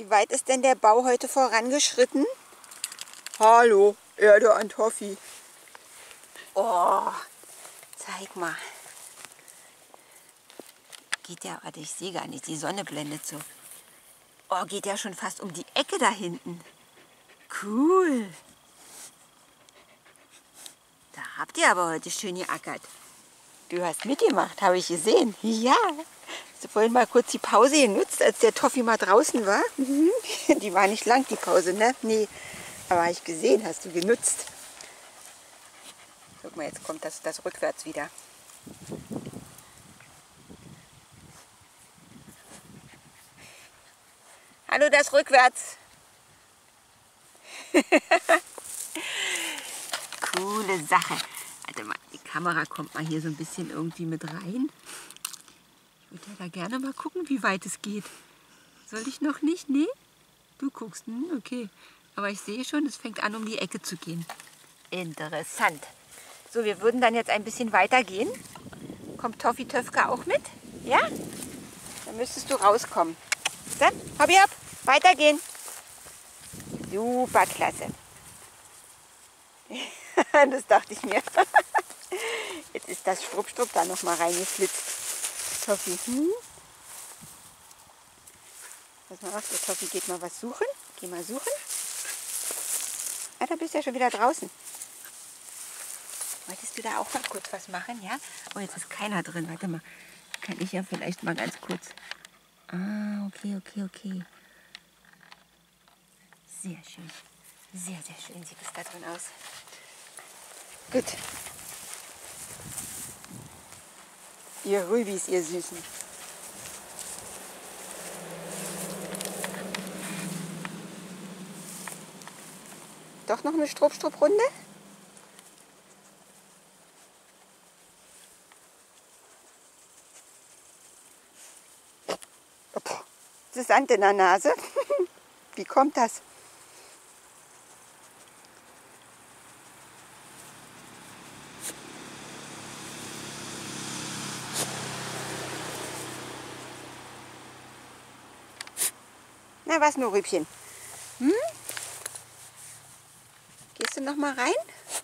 Wie weit ist denn der Bau heute vorangeschritten? Hallo, Erde an Toffi. Oh, zeig mal. Geht ja, warte, ich sehe gar nicht, die Sonne blendet so. Oh, geht ja schon fast um die Ecke da hinten. Cool. Da habt ihr aber heute schön geackert. Du hast mitgemacht, habe ich gesehen. Ja. Hast du vorhin mal kurz die Pause genutzt, als der Toffi mal draußen war? Die war nicht lang, die Pause, ne? Nee. Aber habe ich gesehen, hast du genutzt. Guck mal, jetzt kommt das rückwärts wieder. Hallo, das rückwärts. Coole Sache. Warte mal, die Kamera kommt mal hier so ein bisschen irgendwie mit rein. Ich würde ja da gerne mal gucken, wie weit es geht. Soll ich noch nicht? Nee? Du guckst, okay. Aber ich sehe schon, es fängt an, um die Ecke zu gehen. Interessant. So, wir würden dann jetzt ein bisschen weiter gehen. Kommt Toffi Töfke auch mit? Ja? Dann müsstest du rauskommen. Dann, hobby ab, weitergehen. Super klasse. Das dachte ich mir. Jetzt ist das Strupp da noch mal reingeflitzt. Toffi, Pass mal auf, der Toffi geht mal was suchen. Geh mal suchen. Ah, da bist du ja schon wieder draußen. Wolltest du da auch mal kurz was machen, ja? Oh, jetzt ist keiner drin. Warte mal. Kann ich ja vielleicht mal ganz kurz. Ah, okay. Sehr schön. Sehr, sehr schön sieht es da drin aus. Gut. Ihr Rübis, ihr Süßen. Doch noch eine Strupp-Strupp-Runde? Das ist Sand in der Nase. Wie kommt das? Na, was nur, Rübchen? Gehst du noch mal rein?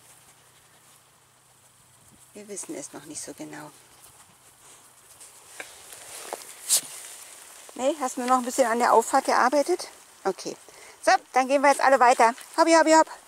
Wir wissen es noch nicht so genau. Nee, hast du noch ein bisschen an der Auffahrt gearbeitet? Okay. So, dann gehen wir jetzt alle weiter. Hobby, hopp.